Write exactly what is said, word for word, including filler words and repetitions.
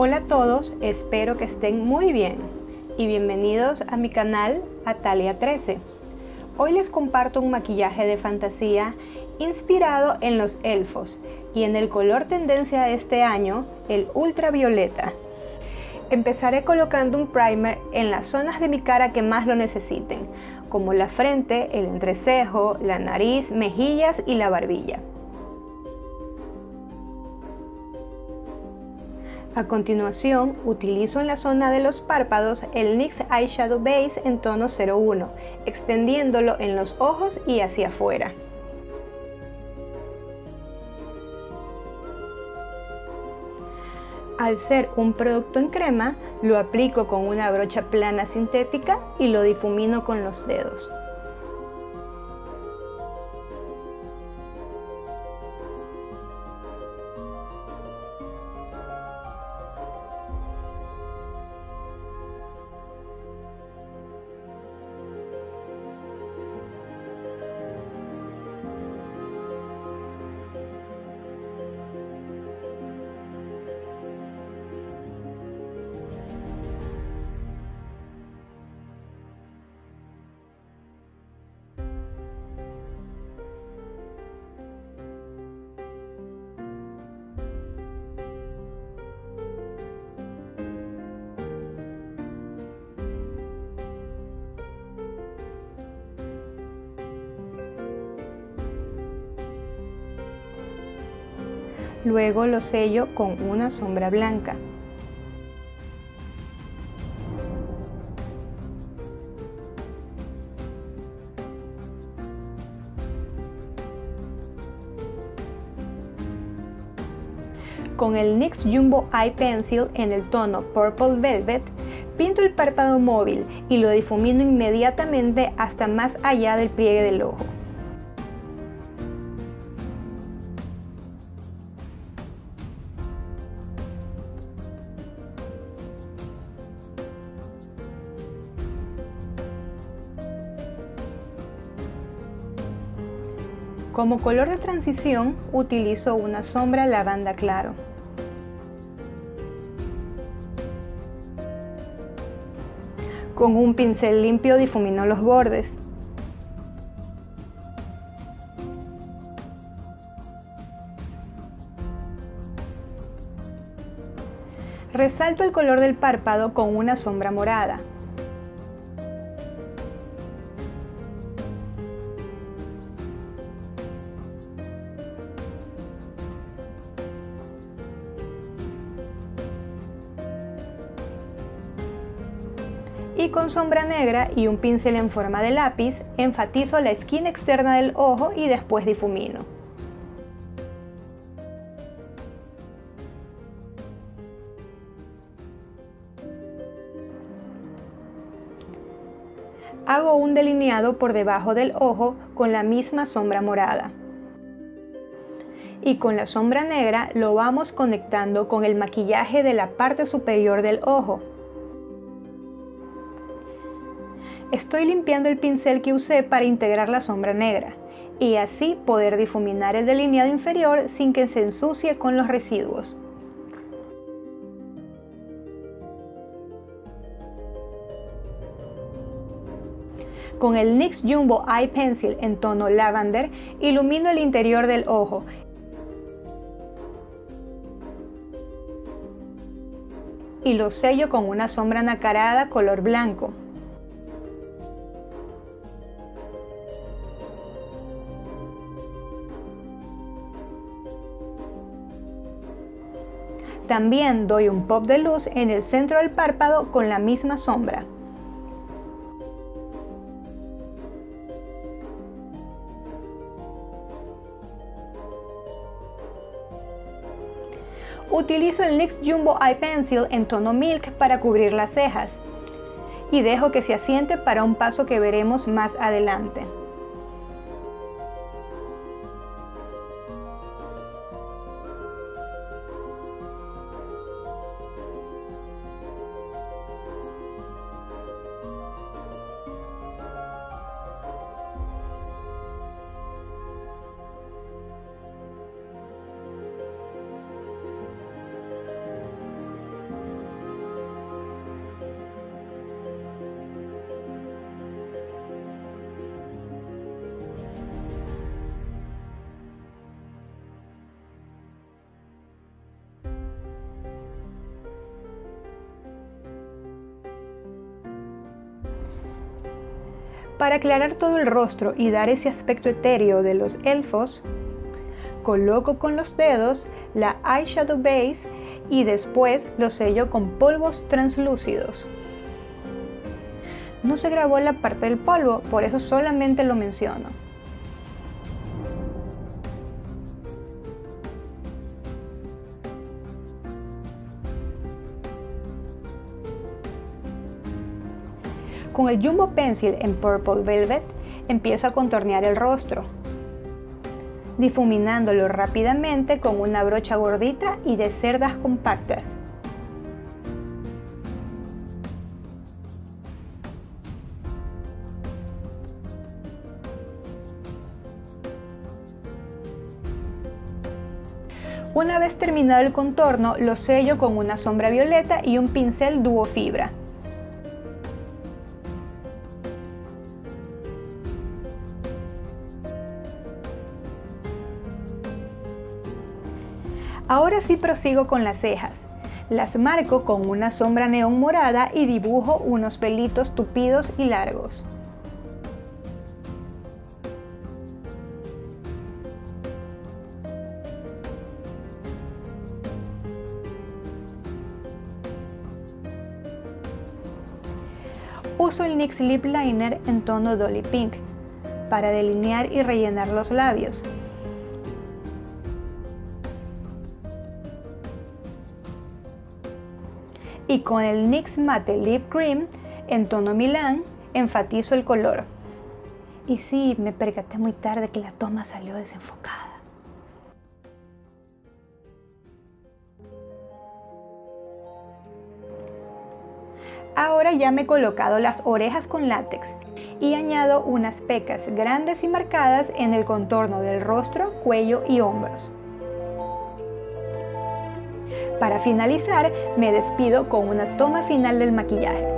Hola a todos, espero que estén muy bien y bienvenidos a mi canal Atalia trece. Hoy les comparto un maquillaje de fantasía inspirado en los elfos y en el color tendencia de este año, el ultravioleta. Empezaré colocando un primer en las zonas de mi cara que más lo necesiten, como la frente, el entrecejo, la nariz, mejillas y la barbilla. A continuación, utilizo en la zona de los párpados el N Y X Eyeshadow Base en tono cero uno, extendiéndolo en los ojos y hacia afuera. Al ser un producto en crema, lo aplico con una brocha plana sintética y lo difumino con los dedos. Luego lo sello con una sombra blanca. Con el N Y X Jumbo Eye Pencil en el tono Purple Velvet, pinto el párpado móvil y lo difumino inmediatamente hasta más allá del pliegue del ojo. Como color de transición utilizo una sombra lavanda claro. Con un pincel limpio difumino los bordes. Resalto el color del párpado con una sombra morada. Y con sombra negra y un pincel en forma de lápiz, enfatizo la esquina externa del ojo y después difumino. Hago un delineado por debajo del ojo con la misma sombra morada. Y con la sombra negra lo vamos conectando con el maquillaje de la parte superior del ojo. Estoy limpiando el pincel que usé para integrar la sombra negra y así poder difuminar el delineado inferior sin que se ensucie con los residuos. Con el N Y X Jumbo Eye Pencil en tono Lavender ilumino el interior del ojo y lo sello con una sombra nacarada color blanco. También doy un pop de luz en el centro del párpado con la misma sombra. Utilizo el N Y X Jumbo Eye Pencil en tono Milk para cubrir las cejas y dejo que se asiente para un paso que veremos más adelante. Para aclarar todo el rostro y dar ese aspecto etéreo de los elfos, coloco con los dedos la eyeshadow base y después lo sello con polvos translúcidos. No se grabó la parte del polvo, por eso solamente lo menciono. Con el Jumbo Pencil en Purple Velvet empiezo a contornear el rostro, difuminándolo rápidamente con una brocha gordita y de cerdas compactas. Una vez terminado el contorno, lo sello con una sombra violeta y un pincel Duo Fibra. Ahora sí prosigo con las cejas. Las marco con una sombra neón morada y dibujo unos pelitos tupidos y largos. Uso el N Y X Lip Liner en tono Dolly Pink para delinear y rellenar los labios. Y con el N Y X Matte Lip Cream en tono Milán enfatizo el color. Y sí, me percaté muy tarde que la toma salió desenfocada. Ahora ya me he colocado las orejas con látex y añado unas pecas grandes y marcadas en el contorno del rostro, cuello y hombros. Para finalizar, me despido con una toma final del maquillaje.